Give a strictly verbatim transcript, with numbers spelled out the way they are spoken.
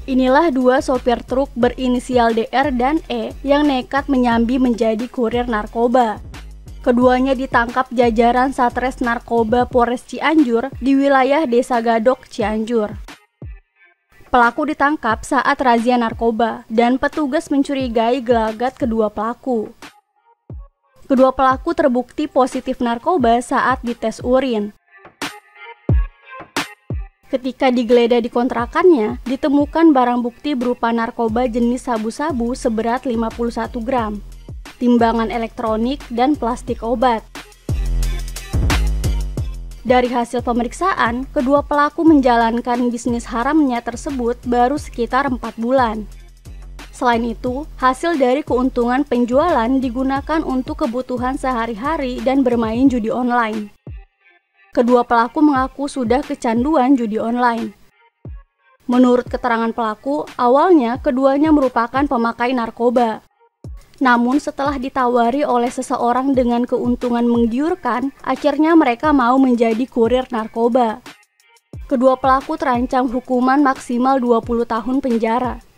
Inilah dua sopir truk berinisial D R dan E yang nekat menyambi menjadi kurir narkoba. Keduanya ditangkap jajaran Satres Narkoba Polres Cianjur di wilayah Desa Gadok, Cianjur. Pelaku ditangkap saat razia narkoba dan petugas mencurigai gelagat kedua pelaku. Kedua pelaku terbukti positif narkoba saat dites urin. Ketika digeledah di kontrakannya, ditemukan barang bukti berupa narkoba jenis sabu-sabu seberat lima puluh satu gram, timbangan elektronik, dan plastik obat. Dari hasil pemeriksaan, kedua pelaku menjalankan bisnis haramnya tersebut baru sekitar empat bulan. Selain itu, hasil dari keuntungan penjualan digunakan untuk kebutuhan sehari-hari dan bermain judi online. Kedua pelaku mengaku sudah kecanduan judi online. Menurut keterangan pelaku, awalnya keduanya merupakan pemakai narkoba. Namun setelah ditawari oleh seseorang dengan keuntungan menggiurkan, akhirnya mereka mau menjadi kurir narkoba. Kedua pelaku terancam hukuman maksimal dua puluh tahun penjara.